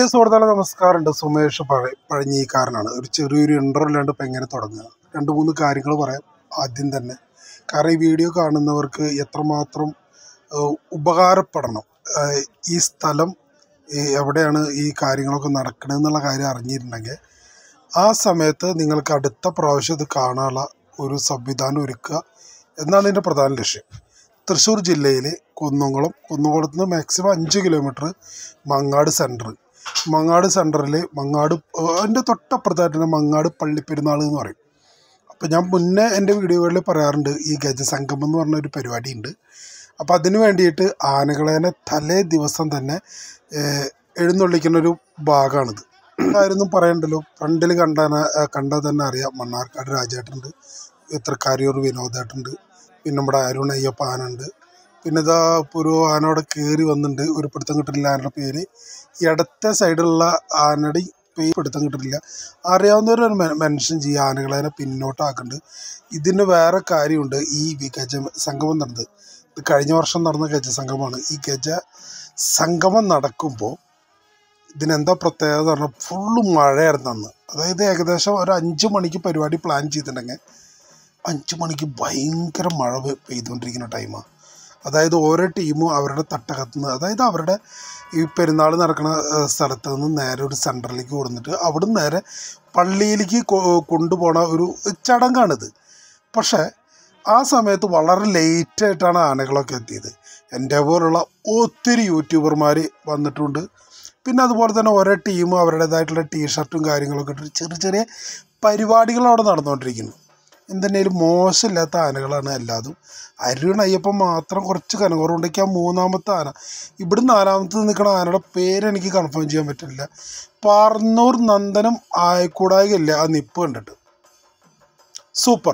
പ്രിയ സുഹൃത്തുക്കളെ നമസ്കാരമുണ്ട്. സുമേഷ് പഴഞ്ഞിക്കാരനാണ്. ഒരു ചെറിയൊരു ഇൻട്രോ ഇല്ലാണ്ട് ഇപ്പം എങ്ങനെ തുടങ്ങുക? 2-3 കാര്യങ്ങൾ പറയാം ആദ്യം തന്നെ. കാരണം ഈ വീഡിയോ കാണുന്നവർക്ക് എത്രമാത്രം ഉപകാരപ്പെടണം, ഈ സ്ഥലം എവിടെയാണ് ഈ കാര്യങ്ങളൊക്കെ നടക്കണമെന്നുള്ള കാര്യം അറിഞ്ഞിട്ടുണ്ടെങ്കിൽ ആ സമയത്ത് നിങ്ങൾക്ക് അടുത്ത പ്രാവശ്യം ഇത് കാണാനുള്ള ഒരു സംവിധാനം ഒരുക്കുക എന്നാണ് ഇതിൻ്റെ പ്രധാന ലക്ഷ്യം. തൃശ്ശൂർ ജില്ലയിൽ കുന്നംകുളത്ത് നിന്ന് മാക്സിമം 5 കിലോമീറ്റർ മങ്ങാട് സെൻറ്ററിൽ അതിൻ്റെ തൊട്ടപ്പുറത്തായിട്ട് തന്നെ മങ്ങാട് പള്ളിപ്പെരുന്നാൾ എന്ന് പറയും. അപ്പോൾ ഞാൻ മുന്നേ എൻ്റെ വീഡിയോകളിൽ പറയാറുണ്ട്, ഈ ഗജസംഗമം എന്ന് പറഞ്ഞൊരു പരിപാടിയുണ്ട്. അപ്പോൾ അതിന് വേണ്ടിയിട്ട് ആനകളേനെ തലേ ദിവസം തന്നെ എഴുന്നള്ളിക്കുന്നൊരു ഭാഗമാണിത്. ആയിരുന്നു പറയണ്ടല്ലോ, ഫ്രണ്ടിൽ കണ്ടാൽ തന്നെ അറിയാം. മണ്ണാർക്കാട് രാജേട്ടുണ്ട്, തൃക്കാരിയൂർ വിനോദേട്ടുണ്ട്, പിന്നെ നമ്മുടെ അരുൺ അയ്യപ്പ ആനുണ്ട്, പിന്നെ ഇതാ ഇപ്പോൾ ഒരു ആന അവിടെ കയറി വന്നിട്ടുണ്ട്. ഒരു പിടുത്തം കിട്ടില്ല ആനയുടെ പേര്. ഇടത്തെ സൈഡിലുള്ള ആനയുടെ പേര് പിടുത്തം കിട്ടില്ല. അറിയാവുന്നവർ മെൻഷൻ ചെയ്യുക, ആനകളെ പിന്നോട്ടാക്കുന്നുണ്ട്. ഇതിന് വേറെ കാര്യമുണ്ട്. ഈ ഗജ സംഗമം നടന്നത് ഇത് കഴിഞ്ഞ വർഷം നടന്ന ഗജസംഗമമാണ്. ഈ ഗജസംഗമം നടക്കുമ്പോൾ ഇതിനെന്താ പ്രത്യേകത എന്ന് പറഞ്ഞാൽ ഫുള്ള് മഴയായിരുന്നു അന്ന്. അതായത് ഏകദേശം ഒരു 5 മണിക്ക് പരിപാടി പ്ലാൻ ചെയ്തിട്ടുണ്ടെങ്കിൽ 5 മണിക്ക് ഭയങ്കര മഴ പെയ്തുകൊണ്ടിരിക്കുന്ന ടൈമാണ്. അതായത് ഓരോ ടീമും അവരുടെ തട്ടകത്ത് നിന്ന്, അതായത് അവരുടെ ഈ പെരുന്നാൾ നടക്കുന്ന സ്ഥലത്ത് നിന്ന് നേരെ ഒരു സെൻറ്ററിലേക്ക് കൊടുത്തിട്ട് അവിടെ നിന്ന് നേരെ പള്ളിയിലേക്ക് കൊണ്ടുപോണ ഒരു ചടങ്ങാണിത്. പക്ഷേ ആ സമയത്ത് വളരെ ലേറ്റായിട്ടാണ് ആനകളൊക്കെ എത്തിയത്. എൻ്റെ പോലുള്ള ഒത്തിരി യൂട്യൂബർമാർ വന്നിട്ടുണ്ട്. പിന്നെ അതുപോലെ തന്നെ ഓരോ ടീമും അവരുടേതായിട്ടുള്ള ടീഷർട്ടും കാര്യങ്ങളൊക്കെ ഇട്ടിട്ട് ചെറിയ ചെറിയ പരിപാടികൾ അവിടെ നടന്നുകൊണ്ടിരിക്കുന്നു. എന്തെങ്കിലും മോശമില്ലാത്ത ആനകളാണ് എല്ലാതും. അരുൺ അയ്യപ്പൻ മാത്രം കുറച്ച് കനകുറവുണ്ടെങ്കിൽ ആ 3ാമത്തെ ആന, ഇവിടെ 4ാമത്തെ നിൽക്കുന്ന ആനയുടെ പേരെനിക്ക് കൺഫേം ചെയ്യാൻ പറ്റില്ല. പാർന്നൂർ നന്ദനം ആയിക്കൂടായില്ല ആ നിപ്പ് കണ്ടിട്ട് സൂപ്പർ.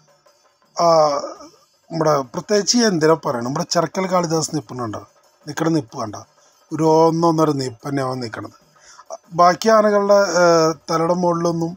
നമ്മുടെ പ്രത്യേകിച്ച് എന്തിനാ പറയണം, നമ്മുടെ ചെറുക്കൽ കാളിദാസ് നിൽപ്പുന്നുണ്ടോ, നിൽക്കണ നിപ്പ് കണ്ട ഒരു 1-1.5 നിപ്പ് തന്നെയാവും നിൽക്കണത്. ബാക്കി ആനകളുടെ തലയുടെ മുകളിലൊന്നും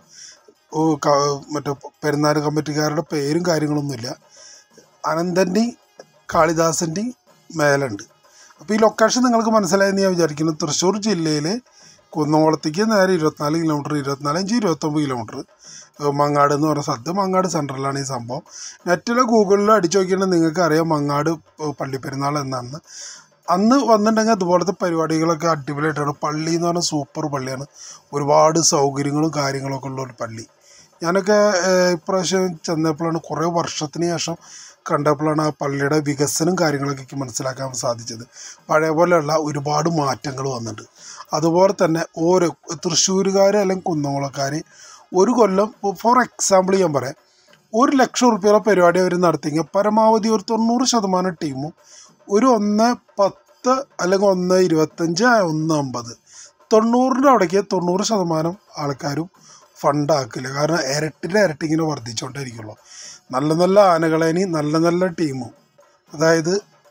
മറ്റേ പെരുന്നാൾ കമ്മിറ്റിക്കാരുടെ പേരും കാര്യങ്ങളൊന്നുമില്ല. അനന്തൻ്റെയും കാളിദാസിൻ്റെയും മേലുണ്ട്. അപ്പോൾ ഈ ലൊക്കേഷൻ നിങ്ങൾക്ക് മനസ്സിലായെന്ന് ഞാൻ വിചാരിക്കുന്നു. തൃശ്ശൂർ ജില്ലയിൽ കുന്നംകുളത്തേക്ക് നേരെ 24 കിലോമീറ്റർ, 25-29 കിലോമീറ്റർ മങ്ങാട് എന്ന് പറഞ്ഞ സ്ഥലത്ത്, മങ്ങാട് സെൻറ്ററിലാണ് ഈ സംഭവം. നെറ്റിൽ ഗൂഗിളിൽ അടിച്ചു നോക്കിയിട്ടുണ്ടെങ്കിൽ നിങ്ങൾക്ക് അറിയാം മങ്ങാട് പള്ളിപ്പെരുന്നാൾ എന്നാണ്. അന്ന് വന്നിട്ടുണ്ടെങ്കിൽ അതുപോലത്തെ പരിപാടികളൊക്കെ അടിപൊളിയായിട്ടാണ്. പള്ളി എന്ന് പറഞ്ഞാൽ സൂപ്പർ പള്ളിയാണ്. ഒരുപാട് സൗകര്യങ്ങളും കാര്യങ്ങളൊക്കെ ഉള്ള ഒരു പള്ളി. ഞാനൊക്കെ ഇപ്രാവശ്യം ചെന്നപ്പോഴാണ്, കുറേ വർഷത്തിന് ശേഷം കണ്ടപ്പോഴാണ് ആ പള്ളിയുടെ വികസനം കാര്യങ്ങളൊക്കെ എനിക്ക് മനസ്സിലാക്കാൻ സാധിച്ചത്. പഴയ പോലെയുള്ള ഒരുപാട് മാറ്റങ്ങൾ വന്നിട്ടുണ്ട്. അതുപോലെ തന്നെ ഓരോ തൃശ്ശൂരുകാർ അല്ലെങ്കിൽ കുന്നംകുളക്കാർ ഒരു കൊല്ലം, ഫോർ എക്സാമ്പിൾ ഞാൻ പറയാം, 1 ലക്ഷം റുപ്യയുടെ പരിപാടി അവർ നടത്തിയെങ്കിൽ പരമാവധി ഒരു 90% ടീമും ഒരു 1.10 അല്ലെങ്കിൽ 1.25, 1.50, 90ൻ്റെ അവിടേക്ക് 90% ആൾക്കാരും ഫണ്ടാക്കില്ല. കാരണം ഇരട്ടി ഇങ്ങനെ വർദ്ധിച്ചുകൊണ്ടേയിരിക്കുള്ളൂ. നല്ല നല്ല ആനകളേനി നല്ല നല്ല ടീമും, അതായത്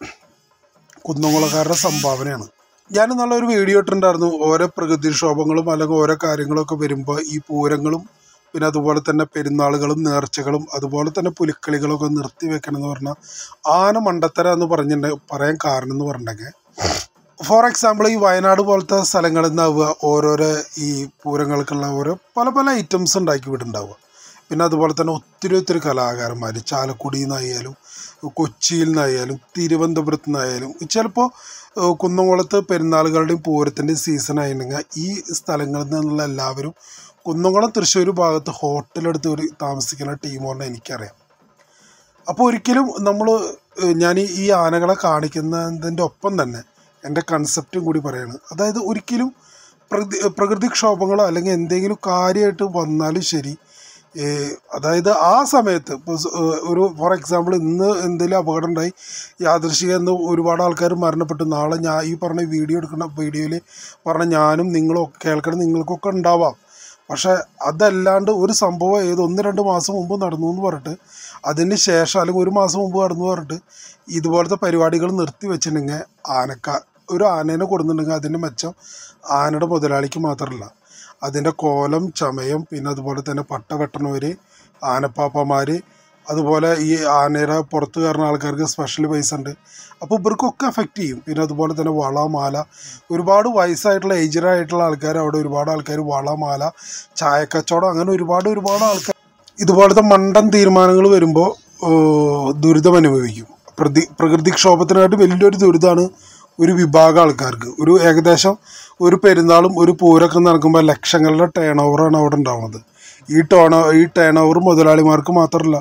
കുന്നംകുളക്കാരുടെ സംഭാവനയാണ്. ഞാൻ നല്ലൊരു വീഡിയോ ഇട്ടിട്ടുണ്ടായിരുന്നു. ഓരോ പ്രകൃതിക്ഷോഭങ്ങളും അല്ലെങ്കിൽ ഓരോ കാര്യങ്ങളൊക്കെ വരുമ്പോൾ ഈ പൂരങ്ങളും പിന്നെ അതുപോലെ തന്നെ പെരുന്നാളുകളും നേർച്ചകളും അതുപോലെ തന്നെ പുലിക്കളികളൊക്കെ നിർത്തി വെക്കണം എന്ന് പറഞ്ഞാൽ ആന മണ്ടത്തര എന്ന് പറയാൻ കാരണം എന്ന് പറഞ്ഞിട്ടുണ്ടെങ്കിൽ, ഫോർ എക്സാമ്പിൾ ഈ വയനാട് പോലത്തെ സ്ഥലങ്ങളിൽ നിന്നാവുക ഓരോരോ ഈ പൂരങ്ങൾക്കുള്ള ഓരോ പല ഐറ്റംസ് ഉണ്ടാക്കി വിട്ടുണ്ടാവുക. പിന്നെ അതുപോലെ തന്നെ ഒത്തിരി കലാകാരന്മാർ ചാലക്കുടിയിൽ നിന്നായാലും കൊച്ചിയിൽ നിന്നായാലും തിരുവനന്തപുരത്ത് നിന്നായാലും, ചിലപ്പോൾ കുന്നംകുളത്ത് പെരുന്നാളുകളുടെയും പൂരത്തിൻ്റെയും സീസൺ ആയിട്ടുണ്ടെങ്കിൽ ഈ സ്ഥലങ്ങളിൽ നിന്നുള്ള എല്ലാവരും കുന്നംകുളം തൃശ്ശൂർ ഭാഗത്ത് ഹോട്ടലെടുത്ത് ഒരു താമസിക്കുന്ന ടീമാണെന്ന് എനിക്കറിയാം. അപ്പോൾ ഒരിക്കലും ഞാൻ ഈ ആനകളെ കാണിക്കുന്നതിൻ്റെ ഒപ്പം തന്നെ എൻ്റെ കൺസെപ്റ്റും കൂടി പറയാണ്. അതായത് ഒരിക്കലും പ്രകൃതിക്ഷോഭങ്ങളോ അല്ലെങ്കിൽ എന്തെങ്കിലും കാര്യമായിട്ട് വന്നാലും ശരി, അതായത് ആ സമയത്ത് ഇപ്പോൾ ഒരു ഫോർ എക്സാമ്പിൾ ഇന്ന് എന്തെങ്കിലും അപകടം ഉണ്ടായി, യാദൃശ്ചികം എന്ന് ഒരുപാട് ആൾക്കാർ മരണപ്പെട്ടു. നാളെ ഞാൻ ഈ പറഞ്ഞ വീഡിയോയിൽ പറഞ്ഞ ഞാനും നിങ്ങൾക്കൊക്കെ ഉണ്ടാവാം. പക്ഷേ അതല്ലാണ്ട് ഒരു സംഭവം 1-2 മാസം മുമ്പ് നടന്നു എന്ന് പറഞ്ഞിട്ട്, അതിന് ശേഷം അല്ലെങ്കിൽ 1 മാസം മുമ്പ് നടന്നു പറഞ്ഞിട്ട് ഇതുപോലത്തെ പരിപാടികൾ നിർത്തി വെച്ചിട്ടുണ്ടെങ്കിൽ ഒരു ആനേനെ കൊടുക്കുന്നുണ്ടെങ്കിൽ അതിൻ്റെ മെച്ചം ആനയുടെ മുതലാളിക്ക് മാത്രമല്ല, അതിൻ്റെ കോലം, ചമയം, പിന്നെ അതുപോലെ തന്നെ പട്ട വെട്ടണവർ, ആനപ്പാപ്പന്മാർ, അതുപോലെ ഈ ആനയുടെ പുറത്ത് കയറുന്ന ആൾക്കാർക്ക് സ്പെഷ്യൽ പൈസ ഉണ്ട്. അപ്പോൾ ഇവർക്കൊക്കെ എഫക്റ്റ് ചെയ്യും. പിന്നെ അതുപോലെ തന്നെ വള മാല, ഒരുപാട് വയസ്സായിട്ടുള്ള ഏജഡായിട്ടുള്ള ആൾക്കാർ, അവിടെ ഒരുപാട് ആൾക്കാർ വള മാല, ചായക്കച്ചവടം, അങ്ങനെ ഒരുപാട് ആൾക്കാർ ഇതുപോലത്തെ മണ്ടൻ തീരുമാനങ്ങൾ വരുമ്പോൾ ദുരിതം അനുഭവിക്കും. പ്രകൃതിക്ഷോഭത്തിനായിട്ട് വലിയൊരു ദുരിതമാണ് ഒരു വിഭാഗം ആൾക്കാർക്ക്. ഏകദേശം ഒരു പെരുന്നാളും ഒരു പൂരൊക്കെ നടക്കുമ്പോൾ ലക്ഷങ്ങളുടെ ടേൺ ഓവറാണ് അവിടെ ഉണ്ടാവുന്നത്. ഈ ടേൺ ഓവർ മുതലാളിമാർക്ക് മാത്രമല്ല,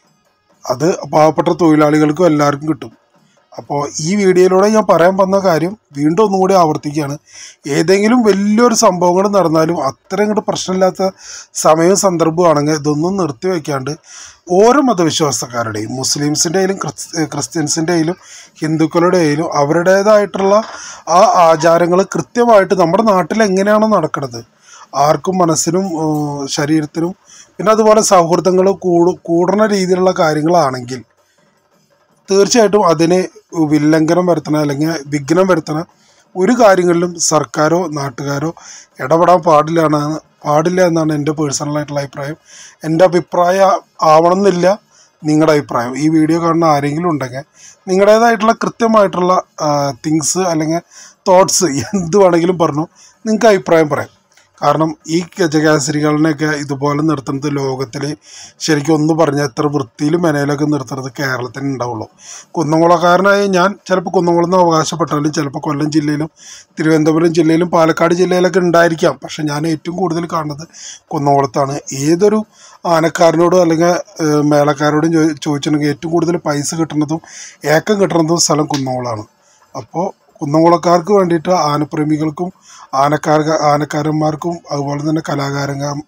അത് പാവപ്പെട്ട തൊഴിലാളികൾക്കും എല്ലാവർക്കും കിട്ടും. അപ്പോൾ ഈ വീഡിയോയിലൂടെ ഞാൻ പറയാൻ വന്ന കാര്യം വീണ്ടും ഒന്നുകൂടി ആവർത്തിക്കുകയാണ്. ഏതെങ്കിലും വലിയൊരു സംഭവങ്ങൾ നടന്നാലും അത്രയും ഇങ്ങോട്ട് പ്രശ്നമില്ലാത്ത സമയവും സന്ദർഭമാണെങ്കിൽ ഇതൊന്നും നിർത്തി വയ്ക്കാണ്ട് ഓരോ മതവിശ്വാസക്കാരുടെയും, മുസ്ലിംസിൻ്റെ ആയാലും ക്രിസ്ത്യൻസിൻ്റെ ആയാലും ഹിന്ദുക്കളുടെ ആയാലും അവരുടേതായിട്ടുള്ള ആ ആചാരങ്ങൾ കൃത്യമായിട്ട് നമ്മുടെ നാട്ടിൽ എങ്ങനെയാണോ നടക്കുന്നത്, ആർക്കും മനസ്സിനും ശരീരത്തിനും പിന്നെ അതുപോലെ സൗഹൃദങ്ങൾ കൂടുന്ന രീതിയിലുള്ള കാര്യങ്ങളാണെങ്കിൽ തീർച്ചയായിട്ടും അതിന് വില്ലംഘനം വരുത്തണ അല്ലെങ്കിൽ വിഘ്നം വരുത്തണ ഒരു കാര്യങ്ങളിലും സർക്കാരോ നാട്ടുകാരോ ഇടപെടാൻ പാടില്ല എന്നാണ് എൻ്റെ പേഴ്സണലായിട്ടുള്ള അഭിപ്രായം. എൻ്റെ അഭിപ്രായം ആവണമെന്നില്ല നിങ്ങളുടെ അഭിപ്രായം. ഈ വീഡിയോ കാണുന്ന ആരെങ്കിലും ഉണ്ടെങ്കിൽ നിങ്ങളുടേതായിട്ടുള്ള കൃത്യമായിട്ടുള്ള തിങ്സ് അല്ലെങ്കിൽ തോട്ട്സ് എന്ത് വേണമെങ്കിലും പറഞ്ഞു നിങ്ങൾക്ക് അഭിപ്രായം പറയാം. കാരണം ഈ ഗജകേസരികളിനെയൊക്കെ ഇതുപോലെ നിർത്തുന്നത് ലോകത്തിൽ ശരിക്കും ഒന്ന് പറഞ്ഞാൽ എത്ര വൃത്തിയിലും മെനയിലൊക്കെ നിർത്തുന്നത് കേരളത്തിന് ഉണ്ടാവുള്ളൂ. കുന്നംകുളക്കാരനായ ഞാൻ ചിലപ്പോൾ കുന്നംകുളം എന്ന് അവകാശപ്പെട്ടാലും ചിലപ്പോൾ കൊല്ലം ജില്ലയിലും തിരുവനന്തപുരം ജില്ലയിലും പാലക്കാട് ജില്ലയിലൊക്കെ ഉണ്ടായിരിക്കാം. പക്ഷെ ഞാൻ ഏറ്റവും കൂടുതൽ കാണുന്നത് കുന്നംകുളത്താണ്. ഏതൊരു ആനക്കാരനോടും അല്ലെങ്കിൽ മേളക്കാരോടും ചോദിച്ചിട്ടുണ്ടെങ്കിൽ ഏറ്റവും കൂടുതൽ പൈസ കിട്ടുന്നതും ഏക്കം കിട്ടുന്നതും സ്ഥലം കുന്നംകുളമാണ്. അപ്പോൾ കുന്നംകുളക്കാർക്ക് വേണ്ടിയിട്ട് ആനപ്രേമികൾക്കും ആനക്കാരന്മാർക്കും അതുപോലെ തന്നെ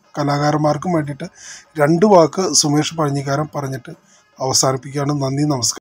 കലാകാരന്മാർക്കും വേണ്ടിയിട്ട് 2 വാക്ക് സുമേഷ് പഴഞ്ഞിക്കാരൻ പറഞ്ഞിട്ട് അവസാനിപ്പിക്കുകയാണ്. നന്ദി, നമസ്കാരം.